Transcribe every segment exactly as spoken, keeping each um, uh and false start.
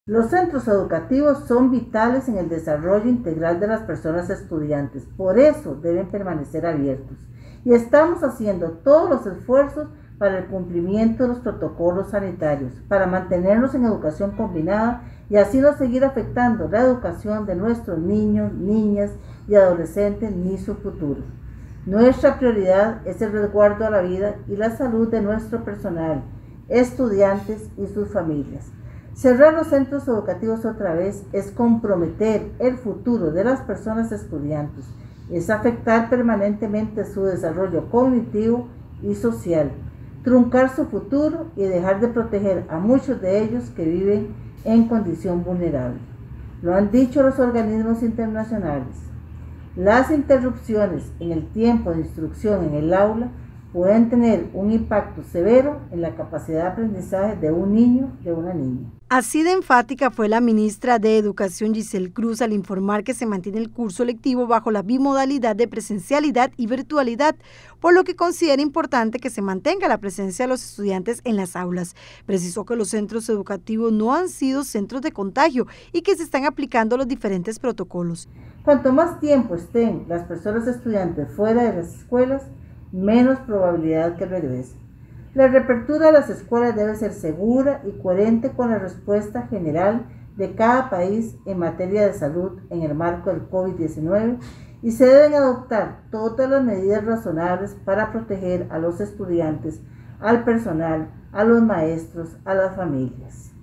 Los centros educativos son vitales en el desarrollo integral de las personas estudiantes, por eso deben permanecer abiertos. Y estamos haciendo todos los esfuerzos para el cumplimiento de los protocolos sanitarios, para mantenernos en educación combinada y así no seguir afectando la educación de nuestros niños, niñas y adolescentes ni su futuro. Nuestra prioridad es el resguardo a la vida y la salud de nuestro personal, estudiantes y sus familias. Cerrar los centros educativos otra vez es comprometer el futuro de las personas estudiantes, es afectar permanentemente su desarrollo cognitivo y social, truncar su futuro y dejar de proteger a muchos de ellos que viven en condición vulnerable. Lo han dicho los organismos internacionales. Las interrupciones en el tiempo de instrucción en el aula pueden tener un impacto severo en la capacidad de aprendizaje de un niño o de una niña. Así de enfática fue la ministra de Educación Giselle Cruz al informar que se mantiene el curso lectivo bajo la bimodalidad de presencialidad y virtualidad, por lo que considera importante que se mantenga la presencia de los estudiantes en las aulas. Precisó que los centros educativos no han sido centros de contagio y que se están aplicando los diferentes protocolos. Cuanto más tiempo estén las personas estudiantes fuera de las escuelas, menos probabilidad que regresen. La reapertura de las escuelas debe ser segura y coherente con la respuesta general de cada país en materia de salud en el marco del COVID diecinueve y se deben adoptar todas las medidas razonables para proteger a los estudiantes, al personal, a los maestros, a las familias.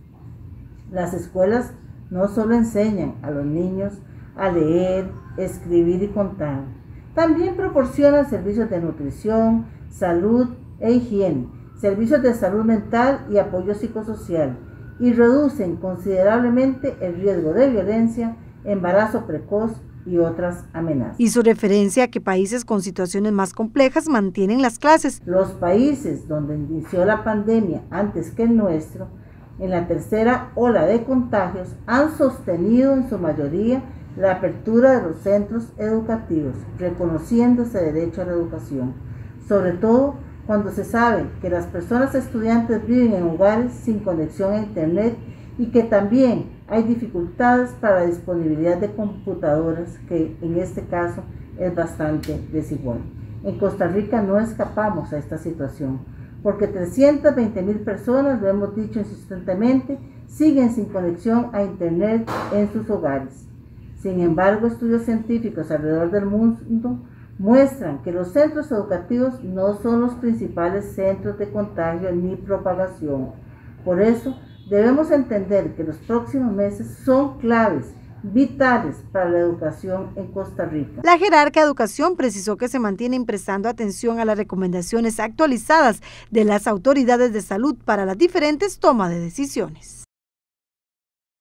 Las escuelas no solo enseñan a los niños a leer, escribir y contar, también proporcionan servicios de nutrición, salud e higiene, servicios de salud mental y apoyo psicosocial, y reducen considerablemente el riesgo de violencia, embarazo precoz y otras amenazas. Hizo referencia a que países con situaciones más complejas mantienen las clases. Los países donde inició la pandemia antes que el nuestro, en la tercera ola de contagios, han sostenido en su mayoría la apertura de los centros educativos, reconociendo ese derecho a la educación, sobre todo cuando se sabe que las personas estudiantes viven en hogares sin conexión a internet y que también hay dificultades para la disponibilidad de computadoras, que en este caso es bastante desigual. En Costa Rica no escapamos a esta situación, porque trescientas veinte mil personas, lo hemos dicho insistentemente, siguen sin conexión a internet en sus hogares. Sin embargo, estudios científicos alrededor del mundo muestran que los centros educativos no son los principales centros de contagio ni propagación. Por eso, debemos entender que los próximos meses son claves, vitales para la educación en Costa Rica. La jerarca de Educación precisó que se mantienen prestando atención a las recomendaciones actualizadas de las autoridades de salud para las diferentes tomas de decisiones.